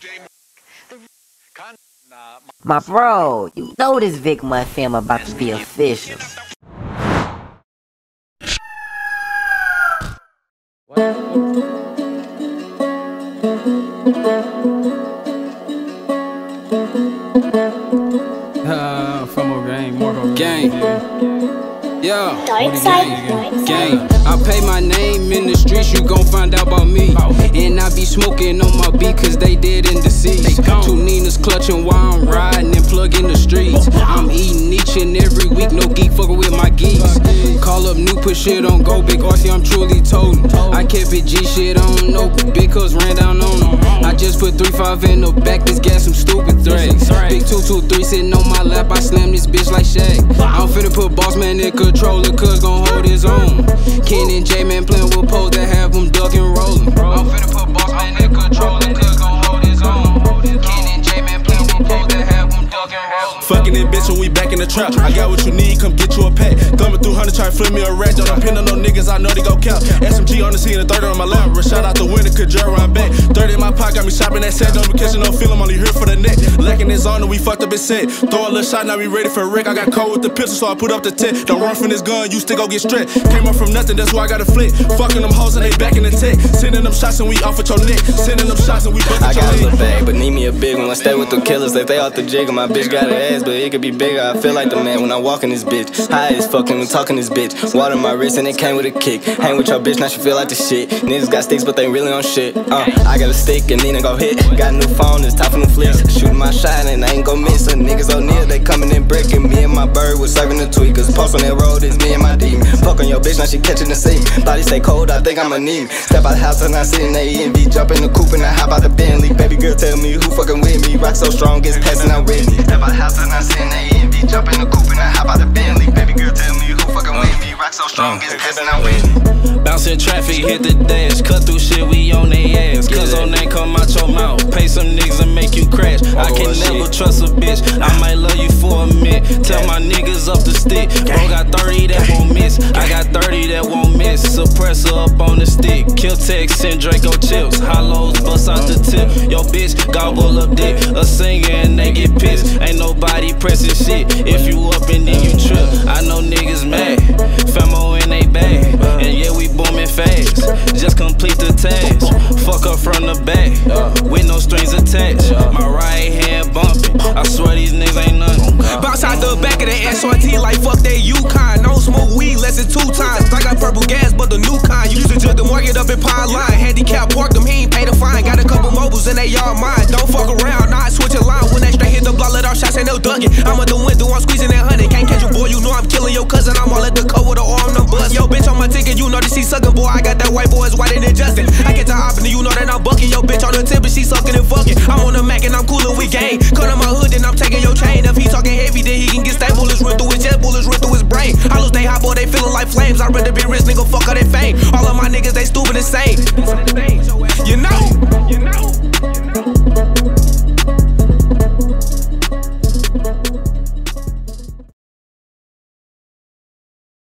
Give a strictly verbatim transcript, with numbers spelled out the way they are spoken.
My bro, you know this Vic Mud film about to be official. Uh, from a gang, more of a gang. Yeah, Dark side, dark gang. I pay my name in the streets, you gon' find out about me. And I be smoking on my beat, cause they dead in the seas. Two Ninas clutching while I'm riding and plugging the streets. I'm eating each and every week, no geek fucking with my geeks. Call up new, put shit on go, big R C, I'm truly toting. I kept it G shit on, no big cuz ran down on them. I just put three five in the back, this gas some stupid threats. Big two two three sitting on my lap, I slam this bitch like Shaq. I'm finna put boss man in controller, cuz gon' hold his own. Ken and J man playing with poles that have him duck and rollin'. I'm finna put boss man in controller, cuz gon' hold his own. Ken and J man playing with poles that have him duck and rollin'. Fucking it, bitch, when we back in the trap. I got what you need, come get you a pack. Thumbing through hundred, try to flip me a rat. Don't depend on no niggas, I know they go count. S M G on the scene, a thirty on my lap. Rashad out the window, could jerk around back. thirty in my pocket, got me shopping that set. Don't be catching no feel, I'm only here for the net. Lacking his on and we fucked up his set. Throw a little shot, now we ready for Rick. I got cold with the pistol, so I put up the tent. Don't run from this gun, you still go get stretched. Came up from nothing, that's why I got a flick. Fucking them hoes and they back in the tech. Sending them shots and we off at your neck. Sending them shots and we bust at your I got a leg. little bag, but need me a big one. I stay with the killers, they, they off the jigger. My bitch got her ass, but it could be bigger. I feel like the man when I walk in this bitch. High as fuck when we talking this bitch. Water my wrist and it came with a kick. Hang with your bitch, now she feel like the shit. Niggas got sticks, but they really on shit. Uh, I got a stick and Nina go hit. Got a new phone, it's top from the flicks. Shooting my shot and I ain't gon' miss. Some niggas O'Neal, they coming in breaking. Me and my bird was serving the tweakers. Post on that road, it's me and my demon. Fuck on your bitch, now she catching the sea. Body stay cold, I think I'm anemic. Step out the house and I sit in the E and B. Jump in the coupe and I hop out the Bentley. Baby girl tell me who fucking with me. Rock so strong, it's passing out with me. Step out the house and I sit in the E and B. Jump in the coupe and I hop out the Bentley. Baby girl tell me who fucking with me. Rock so strong, it's passing out with me. Bouncing traffic, hit the dash. Cut through shit, we on they ass. Cuz on that come out your mouth. Pay some niggas and make you crash. I can never trust a bitch. I might love you for a minute. Tell my niggas up the stick. Bro got thirty that won't miss. I got thirty that won't miss. Suppressor up on the stick. Kill Tex and Draco chips. Hollows bust out the tip. Yo bitch gobble up dick. A singer and they get pissed. Ain't nobody pressing shit. If you up and then you trip. I know niggas mad. Famo in they bag. And yeah we booming fast. Just complete the task. Fuck up from the back. With no strings attached. My right hand bumping. I swear these niggas ain't nothing. Bounce out the back of the S R T like fuck that Yukon. Don't smoke weed less than two times. I got purple gas, but the new kind. Used to jug the market up in Pine Line. Handicap park them, he ain't pay the fine. Got a couple mobiles and they all mine. Don't fuck around, nah, I switch a line. When they straight hit the block, let off shots and no ducking. I'm at the window, I'm squeezing that honey. Can't catch a boy, you know I'm killing your cousin. I'm all at the coat with the arm, no bust. Yo, bitch on my ticket, you know that she sucking, boy. I got that white boy, it's whiter than Justin. I get to hopping, you know that I'm bucking. Yo, bitch on the tip, and she sucking and fucking. I'm on the Mac and I'm coolin' with gang. Cut on my hood, then I'm taking your chain. If he talking heavy, then he can get stable. Bullets run through his chest, bullets run through his brain. Hollows stay hot, boy, they feeling like flames. I'd rather be rich, nigga, fuck all that fame. All of my niggas, they stupid and sane.